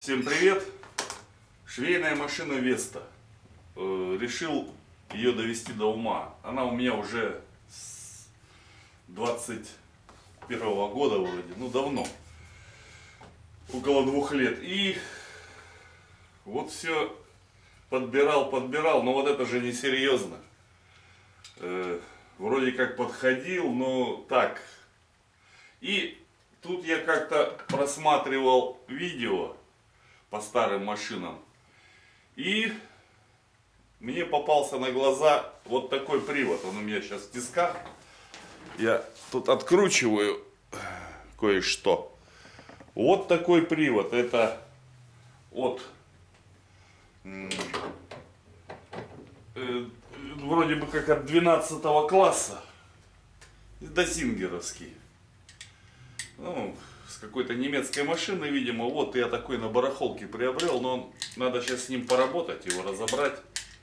Всем привет! Швейная машина Веста. Решил ее довести до ума. Она у меня уже с 21-го года вроде, ну давно. Около 2 лет. И вот все подбирал, но вот это же несерьезно. Вроде как подходил, но так. И тут я как-то просматривал видео по старым машинам. И мне попался на глаза вот такой привод. Он у меня сейчас в тисках. Я тут откручиваю кое-что. Вот такой привод. Это от вроде бы как от 12 класса. Дозингеровский. Ну, с какой-то немецкой машины, видимо. Вот я такой на барахолке приобрел, но надо сейчас с ним поработать, его разобрать.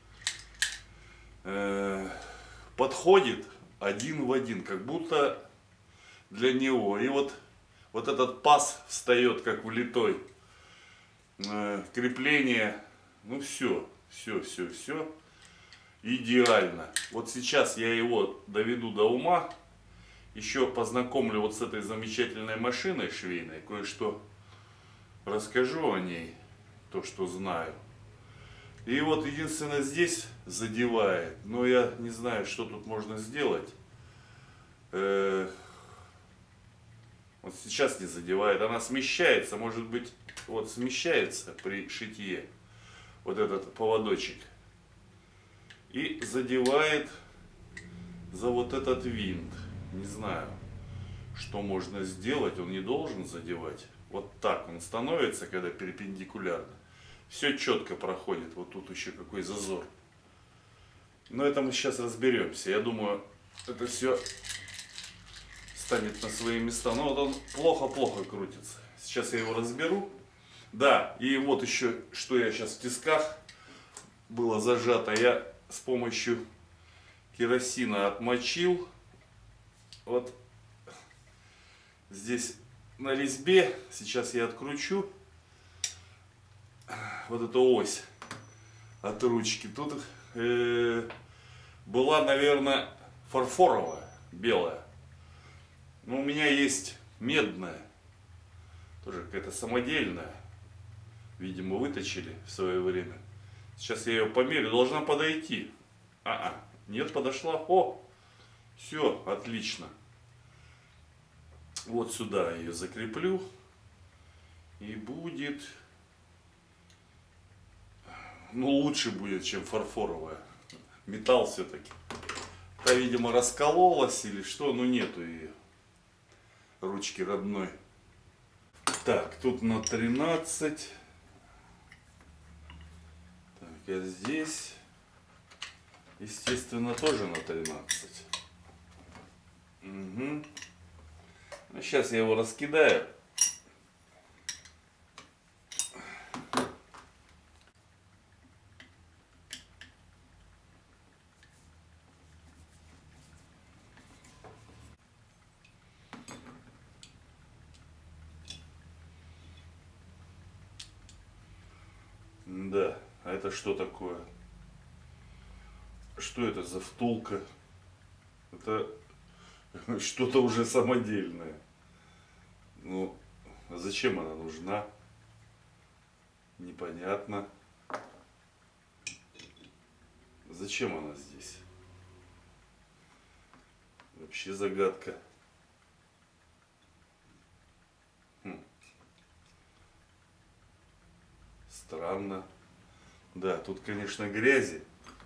Подходит один в один, как будто для него. И вот этот паз встает как влитой. Крепление, ну все идеально. Вот сейчас я его доведу до ума. Еще познакомлю вот с этой замечательной машиной швейной, кое-что расскажу о ней, то, что знаю. И вот единственное здесь задевает, но я не знаю, что тут можно сделать. Вот сейчас не задевает, она смещается, может быть, вот смещается при шитье, вот этот поводочек. И задевает за вот этот винт. Не знаю, что можно сделать, он не должен задевать. Вот так он становится, когда перпендикулярно. Все четко проходит, вот тут еще какой зазор. Но это мы сейчас разберемся. Я думаю, это все станет на свои места. Но вот он плохо крутится. Сейчас я его разберу. Да, и вот еще, что я сейчас в тисках было зажато. Я с помощью керосина отмочил. Вот здесь на резьбе, сейчас я откручу вот эту ось от ручки. Тут была, наверное, фарфоровая, белая. Но у меня есть медная, тоже какая-то самодельная. Видимо, выточили в свое время. Сейчас я ее померю, должна подойти. Нет, подошла. О! Все, отлично. Вот сюда я ее закреплю. И будет, ну, лучше будет, чем фарфоровая. Металл все-таки. Та, видимо, раскололась или что, но нету ее. Ручки родной. Так, тут на 13. Так, а здесь, естественно, тоже на 13. Угу. Ну, сейчас я его раскидаю. Да, а это что такое? Что это за втулка? Это что-то уже самодельное. Ну, а зачем она нужна? Непонятно. Зачем она здесь? Вообще загадка. Странно. Да, тут, конечно, грязи.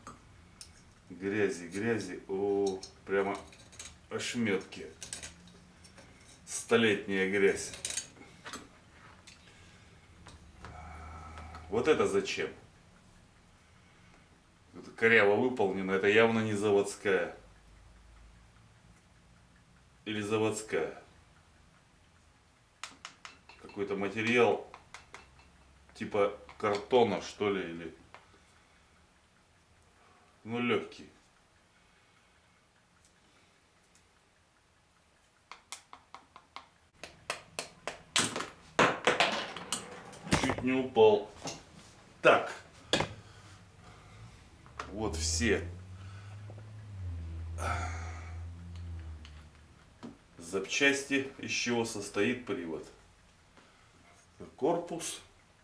Грязи. О, прямо ошметки. Столетняя грязь. Вот это зачем? Это коряво выполнено. Это явно не заводская. Или заводская. Какой-то материал типа картона, что ли, или, ну, легкий. чуть не упал. Так. Вот все запчасти, из чего состоит привод. Корпус.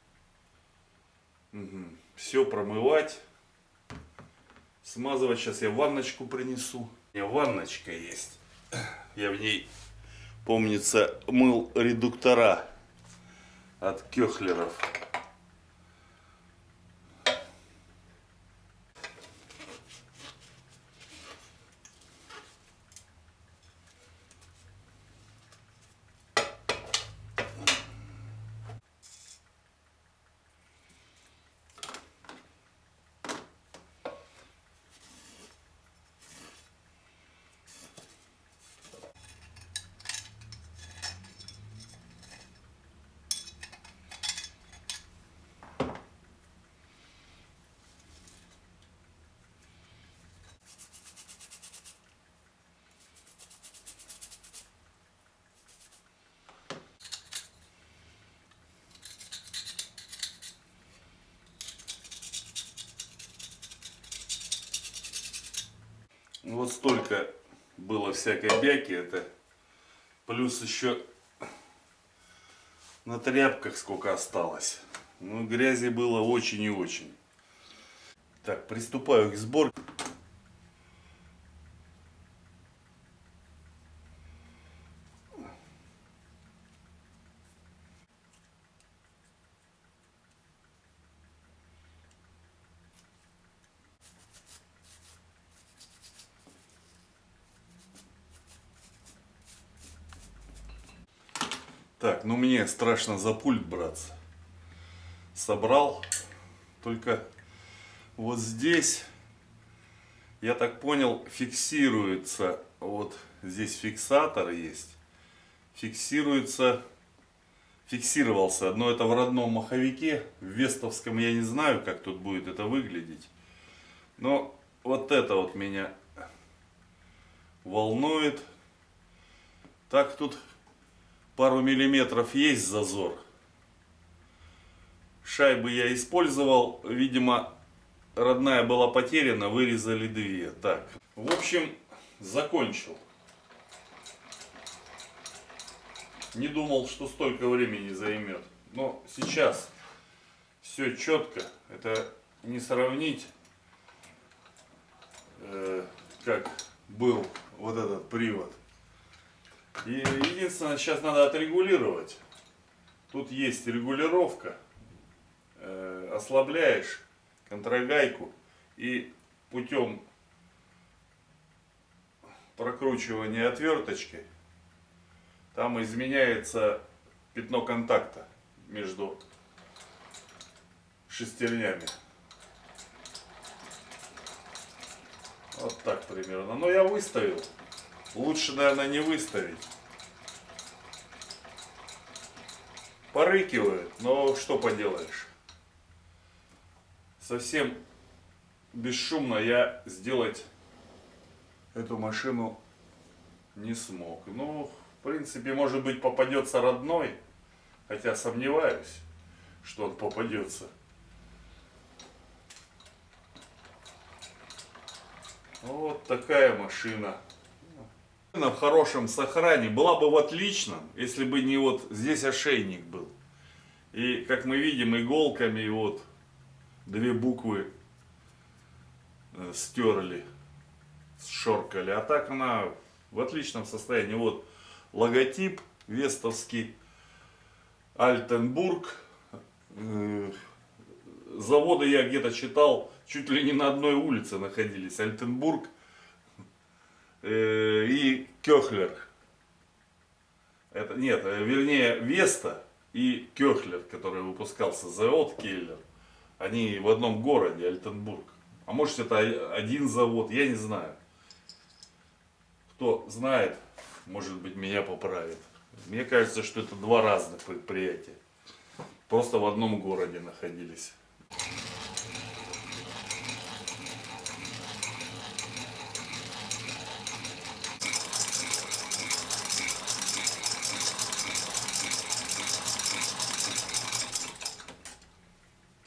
Угу. Все промывать. Смазывать. Сейчас я ванночку принесу. У меня ванночка есть. Я в ней, помнится, мыл редуктора от Кёхлеров. Вот столько было всякой бяки, это плюс еще на тряпках сколько осталось. Ну, грязи было очень и очень. Так, приступаю к сборке. Так, ну мне страшно за пульт браться. Собрал, только вот здесь, я так понял, фиксируется, вот здесь фиксатор есть, фиксировался, но это в родном маховике, в вестовском я не знаю, как тут будет это выглядеть, но вот это вот меня волнует. Так тут пару миллиметров есть зазор. Шайбы я использовал, видимо, родная была потеряна, вырезали две. Так, в общем, закончил. Не думал, что столько времени займет. Но сейчас все четко. Это не сравнить, как был вот этот привод. И единственное, сейчас надо отрегулировать. Тут есть регулировка. Ослабляешь контрагайку и путем прокручивания отверточкой там изменяется пятно контакта между шестернями. Вот так примерно. Но я выставил. Лучше, наверное, не выставить. Порыкивает, но что поделаешь. Совсем бесшумно я сделать эту машину не смог. Ну, в принципе, может быть, попадется родной, хотя сомневаюсь, что он попадется. Вот такая машина. В хорошем сохране. Была бы в отличном, если бы не вот здесь ошейник был. И, как мы видим, иголками вот две буквы стерли, сшоркали. А так она в отличном состоянии. Вот логотип вестовский, Альтенбург. Заводы я где-то читал, чуть ли не на одной улице находились. Альтенбург и Кёхлер. Это, нет, вернее, Веста и Кёхлер, который выпускался, завод Келлер. Они в одном городе, Альтенбург. А может, это один завод, я не знаю. Кто знает, может быть, меня поправит. Мне кажется, что это два разных предприятия. Просто в одном городе находились.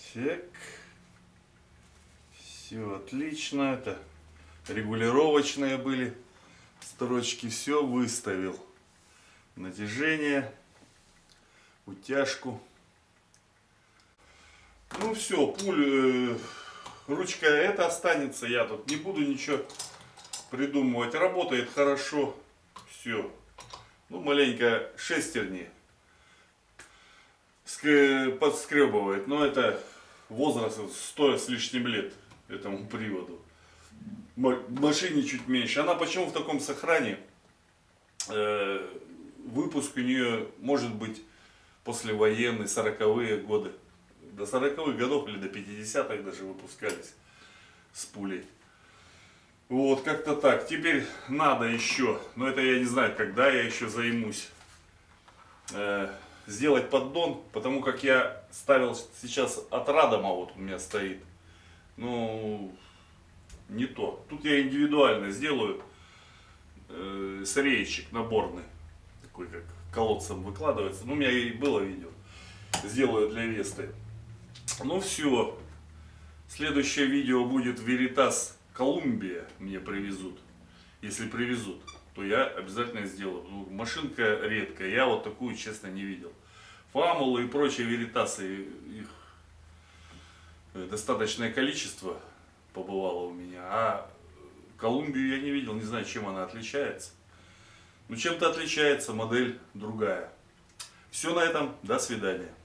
Так. Все отлично. Это регулировочные были строчки. Все выставил. Натяжение, утяжку. Ну все, ручка эта останется. Я тут не буду ничего придумывать. Работает хорошо. Все. Ну, маленько шестерни подскребывает. Но это возраст 100 с лишним лет этому приводу. Машине чуть меньше. Она почему в таком сохране? Выпуск у нее может быть послевоенный, 40-е годы. До 40-х годов или до 50-х даже выпускались с пулей. Вот, как-то так. Теперь надо еще, но это я не знаю, когда я еще займусь, сделать поддон, потому как я ставил сейчас от Радома, вот у меня стоит. Ну, не то. Тут я индивидуально сделаю среечек наборный, такой как колодцем выкладывается. Ну, у меня и было видео. Сделаю для Весты. Ну все. Следующее видео будет Veritas Колумбия, мне привезут. Если привезут, то я обязательно сделаю. Ну, машинка редкая, я вот такую, честно, не видел. Фамулы и прочие Веритасы, их достаточное количество побывало у меня. А Колумбию я не видел, не знаю, чем она отличается. Ну, чем-то отличается, модель другая. Все на этом, до свидания.